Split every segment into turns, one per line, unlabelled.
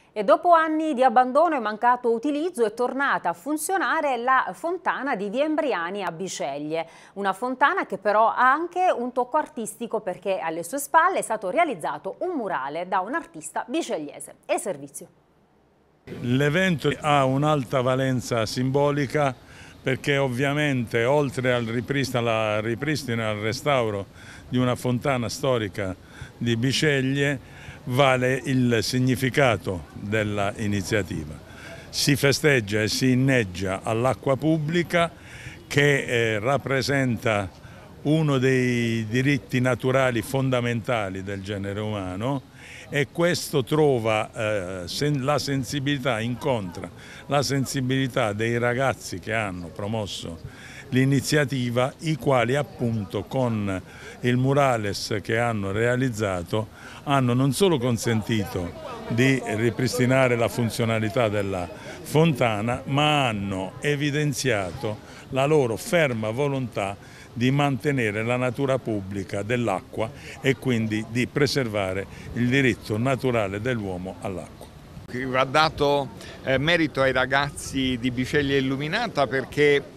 E dopo anni di abbandono e mancato utilizzo è tornata a funzionare la fontana di Via Embriani a Biceglie. Una fontana che però ha anche un tocco artistico perché alle sue spalle è stato realizzato un murale da un artista bicegliese. E servizio.
L'evento ha un'alta valenza simbolica perché ovviamente oltre al ripristino e al restauro di una fontana storica di Biceglie vale il significato dell'iniziativa. Si festeggia e si inneggia all'acqua pubblica che rappresenta uno dei diritti naturali fondamentali del genere umano e questo trova la sensibilità, incontra la sensibilità dei ragazzi che hanno promosso l'iniziativa, i quali appunto con il murales che hanno realizzato hanno non solo consentito di ripristinare la funzionalità della fontana, ma hanno evidenziato la loro ferma volontà di mantenere la natura pubblica dell'acqua e quindi di preservare il diritto naturale dell'uomo all'acqua.
Va dato merito ai ragazzi di Biceglie Illuminata perché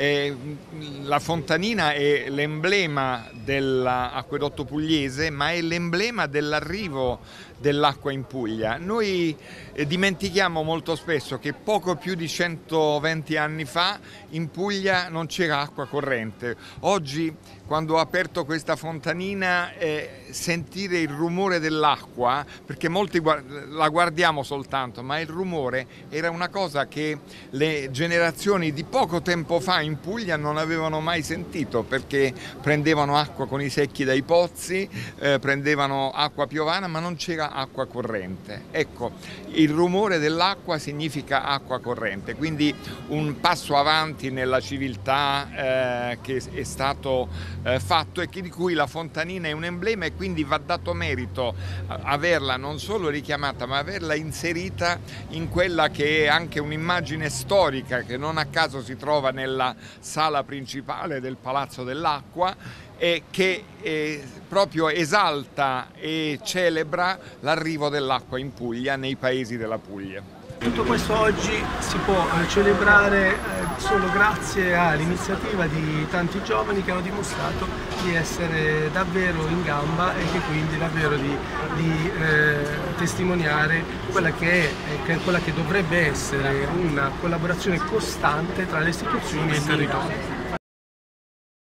la fontanina è l'emblema dell'acquedotto pugliese, ma è l'emblema dell'arrivo dell'acqua in Puglia. Noi dimentichiamo molto spesso che poco più di 120 anni fa in Puglia non c'era acqua corrente. Oggi, quando ho aperto questa fontanina, sentire il rumore dell'acqua, perché molti la guardiamo soltanto, ma il rumore era una cosa che le generazioni di poco tempo fa in Puglia non avevano mai sentito, perché prendevano acqua con i secchi dai pozzi, prendevano acqua piovana, ma non c'era acqua corrente. Ecco, il rumore dell'acqua significa acqua corrente, quindi un passo avanti nella civiltà che è stato fatto e di cui la fontanina è un emblema, e quindi va dato merito averla non solo richiamata ma averla inserita in quella che è anche un'immagine storica che non a caso si trova nella sala principale del Palazzo dell'Acqua e che proprio esalta e celebra l'arrivo dell'acqua in Puglia, nei paesi della Puglia.
Tutto questo oggi si può celebrare solo grazie all'iniziativa di tanti giovani che hanno dimostrato di essere davvero in gamba e che quindi davvero di testimoniare quella che dovrebbe essere una collaborazione costante tra le istituzioni e il territorio.